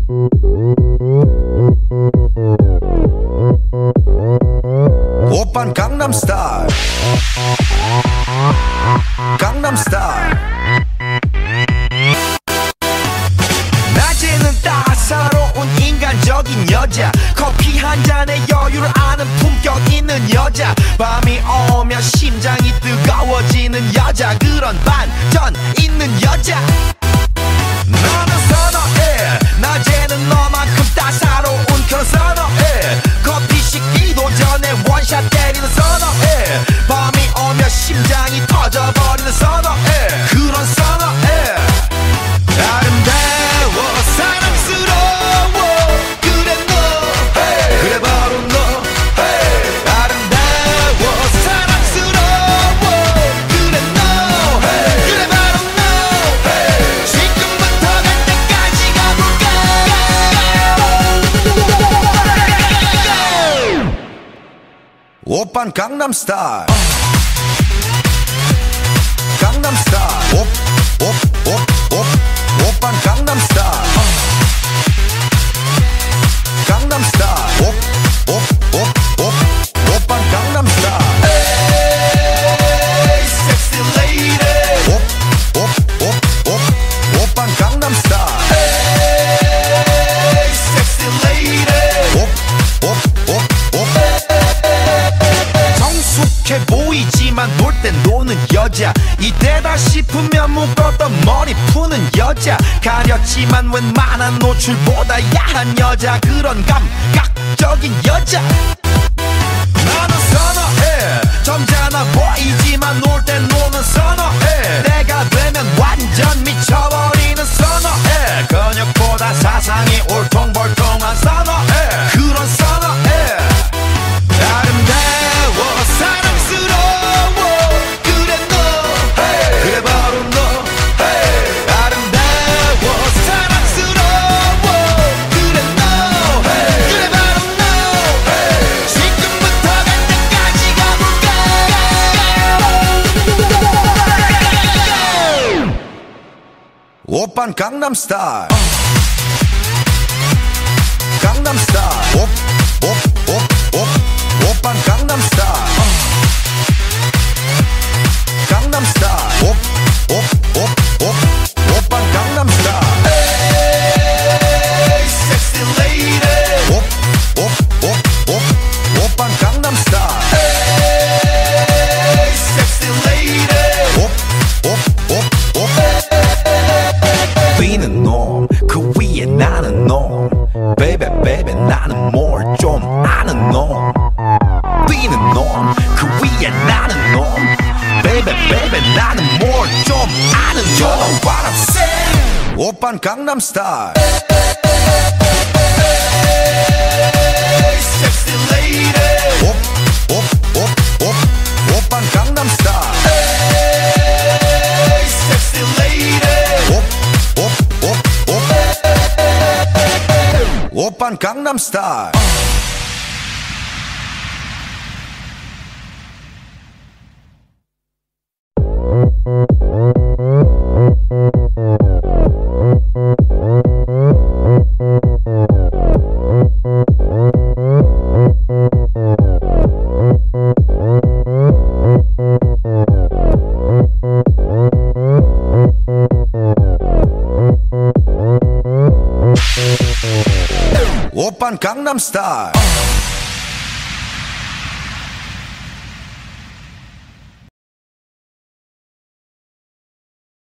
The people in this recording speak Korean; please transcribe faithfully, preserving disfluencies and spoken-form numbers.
오빤 강남스타일 강남스타일 낮에는 따사로운 인간적인 여자 커피 한 잔에 여유를 아는 품격 있는 여자 밤이 오면 심장이 뜨거워지는 여자 그런 반전 있는 여자 너는 선어해 낮에는 너만큼 따사로운 그런 선어해 커피 식기도 전에 원샷 때리는 선어해 밤이 오면 심장이 터져버리는 선어해 그런 선어해 아름다워 사랑스러워 그래 너 hey. 그래 바로 너 hey. 아름다워 사랑스러워 그래 너 hey. 그래 바로 너 hey. 지금부터 갈 때까지 가볼까 오빤 강남스타일 강남스타일 옵, 옵, 옵, 옵 오빤 강남스타일 강남스타일 옵, 옵, 옵, 옵 오빤 강남스타일 에이 섹시 레이디 옵, 옵, 옵, 옵 오빤 강남스타일 에이 섹시 레이디 옵, 옵, 옵, 옵 성숙해 보이지만 놀 땐 노는 여자 이때다 싶으면 묶었던 머리 푸는 여자 가렸지만 웬만한 노출보다 야한 여자 그런 감각적인 여자 나는 선어해 점잖아 보이지만 놀 땐 노는 선어해 내가 되면 완전 미쳐버리는 선어해 근육보다 사상이 울퉁불퉁한 선어해 그런 선어해 아름다워 사랑스러워 그래 너 hey. 그래 바로 너 hey. 아름다워 사랑스러워 그래 너 hey. 그래 바로 너 hey. 지금부터 갈 때까지 가볼까 오빤 강남스타일 강남스타일 옵, 옵, 옵, 옵 오빤 강남스타일 강남스타일 옵, 옵, 옵, 옵 오빤 강남스타일 에이 섹시 레이디 옵, 옵, 옵, 옵 오빤 강남스타일 에이 섹시 레이디 옵, 옵, 옵, 옵 뛰는 놈 그 위에 나는 놈 베이베 베이베 나는 뭘 좀 아는 놈 뛰는 놈 그 위에 나는 놈 베이베 베이베 나는 뭘 좀 아는 놈 You know what I'm saying 오빤 강남스타일 섹시 레이디 옵, 옵, 옵, 옵 오빤 강남스타일 섹시 레이디 옵, 옵, 옵, 옵 오빤 강남스타일 오빤 강남스타일